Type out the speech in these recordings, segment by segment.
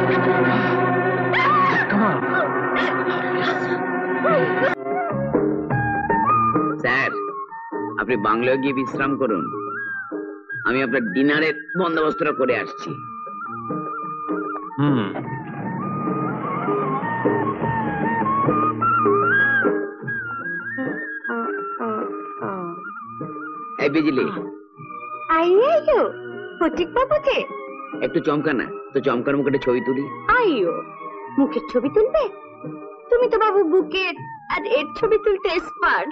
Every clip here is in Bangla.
স্যার, আপনি বাংলায় গিয়ে বিশ্রাম করুন, আমি আপনার ডিনারের বন্দোবস্তটা করে আসছি। এই বিজলি, আইয়ো ফটিক বাবু যে একটু চমকা না তো, চমকার মুখে ছবি তুলি। আইয়ো মুখের ছবি তুলবে? তুমি তো বাবু বুকের আর এর ছবি তুলতে এক্সপার্ট।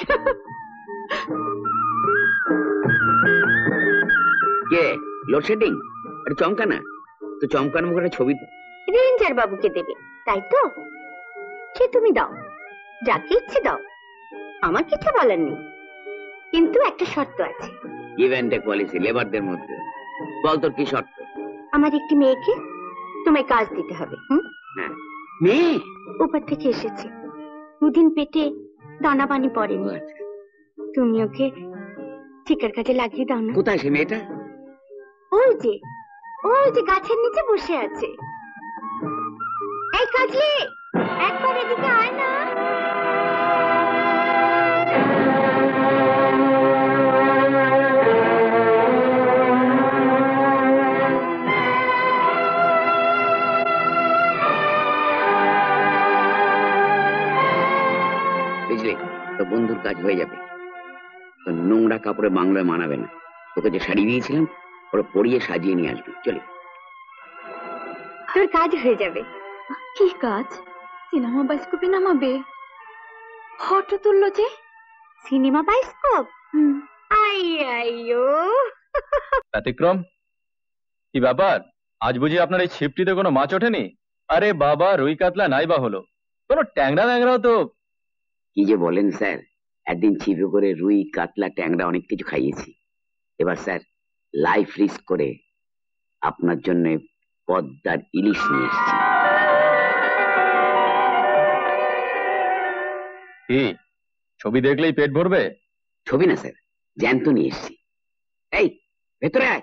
কে লোডশেডিং? আরে চমকা না তো, চমকার মুখে ছবি। রেঞ্জার বাবুকে দেবে তাই তো? সে তুমি দাও, যাকে ইচ্ছে দাও, আমার কিছু বলার নেই, কিন্তু একটা শর্ত আছে। ইভেন্ট পলিসি লেবারদের মধ্যে। বল তোর কি শর্ত? আমার একটি মেয়েকে তোমায় কাজ দিতে হবে। হ্যাঁ, মেয়ে উপর থেকে এসেছে, দুদিন পেটে দানা পানি পড়েনি, তুমি ওকে ঠিকার কাজে লাগিয়ে দাও না। কোথায় সে মেয়েটা? ওই যে গাছের নিচে বসে আছে। এই কাজলি, একবার এদিকে আয় না। বুঝলি তো, বন্ধুর কাজ হয়ে যাবে। তো নোংরা কাপড়ে বাংলায় মানাবে না। তোকে যে শাড়ি দিয়েছিলাম ওরা পরিয়ে সাজিয়ে নিয়ে আসবি। চলি। তোর কাজ হয়ে যাবে। কি কাজ? সিনেমা বায়োস্কোপে নামাবে? ফটো তুললো যে। Cinema bioscope? আইয়ো ব্যতিক্রম, কি ব্যাপার? আজ বুঝি আপনার এই ছিপটিতে কোনো মাছ ওঠেনি? আরে বাবা, রুই কাতলা নাই বা হলো, কোনো ট্যাংরা ট্যাংরাও তো। কি যে বলেন স্যার, একদিন ছিপে করে রুই কাতলা ট্যাংরা অনেক কিছু খাইয়েছি। এবার স্যার লাইফ রিস্ক করে আপনার জন্য পদ্মার ইলিশ নিয়ে এসেছি। কি ছবি দেখলেই পেট ভরবে? ছবি না স্যার, জ্যান্ত নিয়ে এসেছি। এই ভেতরে আয়।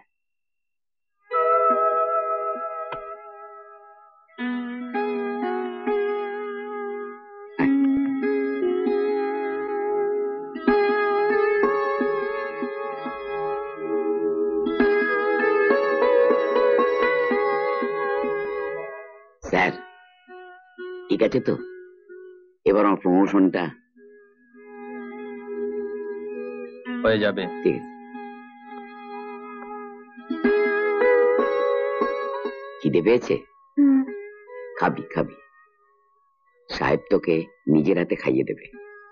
স্যার ঠিক আছে তো? এবার আমার প্রমোশনটা হয়ে যাবে। ঠিক আছে। খিদে পেয়েছে? খাবি খাবি, সাহেব তোকে নিজের হাতে খাইয়ে দেবে।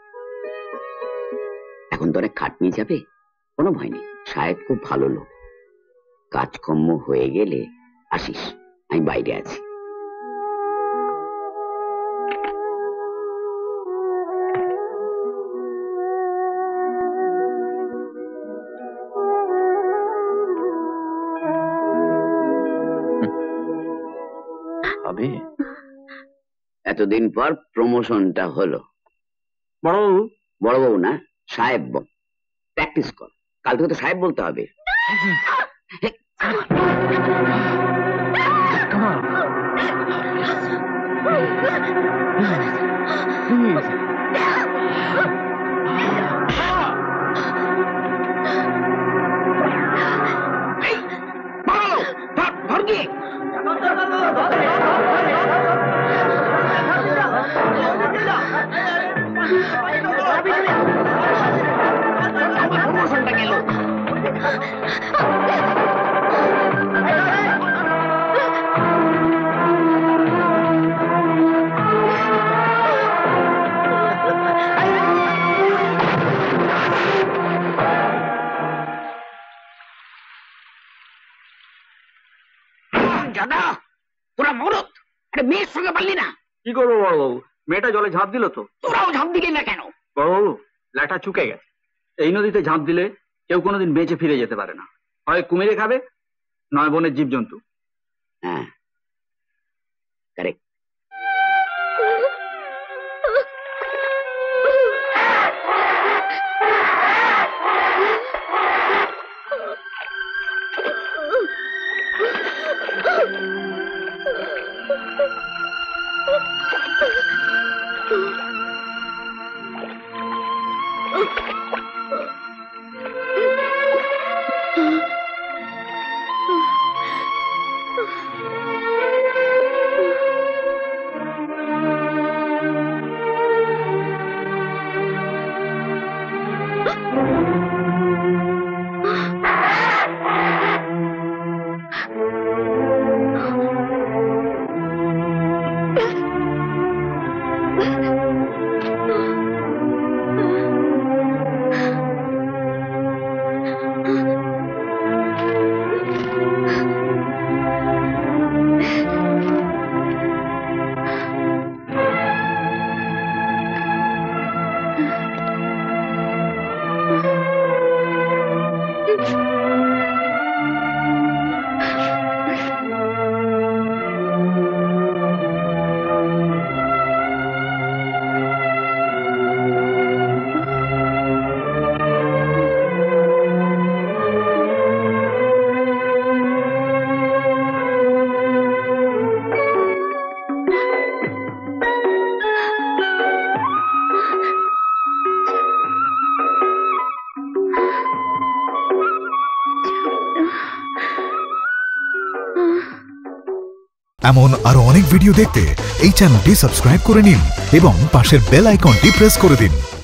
এখন তো অনেক খাটনি যাবে, কোনো ভয় নেই। সাহেব খুব ভালো লোক, কাজকর্ম হয়ে গেলে আসিস, আমি বাইরে আছি। এতদিন পর প্রমোশনটা হলো। বড়বাবু? বড়বাবু না, সাহেব বল। প্র্যাকটিস কর, কাল থেকে তো সাহেব বলতে হবে। কি করবো বড়বাবু, মেয়েটা জলে ঝাঁপ দিল তো। তোরাও ঝাঁপ দিলি না কেন? বড়বাবু, ল্যাটা চুকে গেছে। এই নদীতে ঝাঁপ দিলে কেউ কোনোদিন বেঁচে ফিরে যেতে পারে না, হয় কুমিরে খাবে নয় বনের জীবজন্তু। হ্যাঁ কারেক্ট। এমন আরো অনেক ভিডিও দেখতে এই চ্যানেলটি সাবস্ক্রাইব করে নিন এবং পাশের বেল আইকনটি প্রেস করে দিন।